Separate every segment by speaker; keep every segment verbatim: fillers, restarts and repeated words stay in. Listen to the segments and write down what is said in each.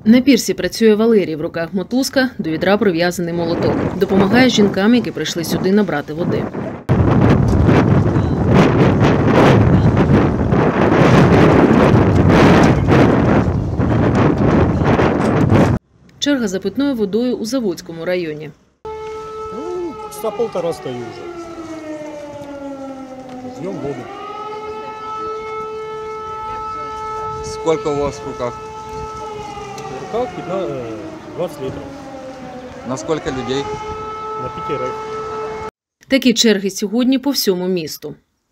Speaker 1: На пірсі працює Валерій, в руках мотузка, до відра прив'язаний молоток. Допомагає жінкам, які прийшли сюди набрати води. Черга за питною водою у Заводському районі.
Speaker 2: Ну, часа полтора стою вже. Ждем воду.
Speaker 3: Сколько у вас в руках?
Speaker 2: В руках двадцать литров.
Speaker 3: На сколько людей?
Speaker 2: На пятерых.
Speaker 1: Такі черги сьогодні по всьому місту.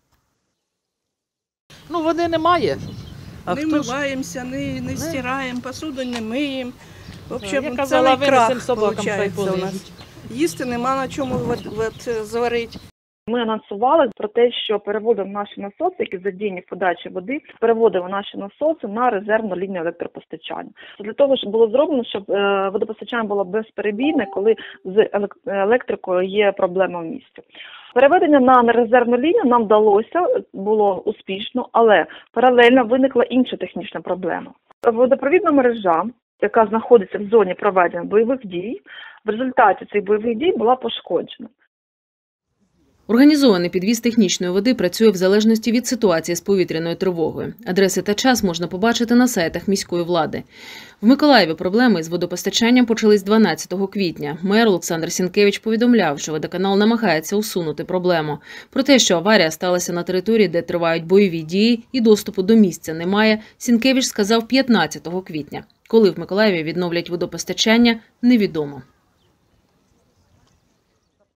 Speaker 4: Ну, води немає. А
Speaker 5: не
Speaker 4: хто ж...
Speaker 5: миваємося, не, не стираємо, посуду не миємо. В общем,
Speaker 4: Я казала,
Speaker 5: цілий крах
Speaker 4: винесемо собакам, хай
Speaker 5: виходить у нас.
Speaker 4: полежать.
Speaker 5: Їсти нема на чому от, от, зварити.
Speaker 6: Ми анонсували про те, що переводимо наші насоси, які задіяні в подачі води, переводимо наші насоси на резервну лінію електропостачання. Для того, щоб було зроблено, щоб водопостачання було безперебійне, коли з електрикою є проблема в місті. Переведення на резервну лінію нам вдалося, було успішно, але паралельно виникла інша технічна проблема. Водопровідна мережа, яка знаходиться в зоні проведення бойових дій, в результаті цих бойових дій була пошкоджена.
Speaker 1: Організований підвіз технічної води працює в залежності від ситуації з повітряною тривогою. Адреси та час можна побачити на сайтах міської влади. В Миколаєві проблеми з водопостачанням почались дванадцятого квітня. Мер Олександр Сінкевич повідомляв, що водоканал намагається усунути проблему. Про те, що аварія сталася на території, де тривають бойові дії і доступу до місця немає, Сінкевич сказав п'ятнадцятого квітня. Коли в Миколаєві відновлять водопостачання, невідомо.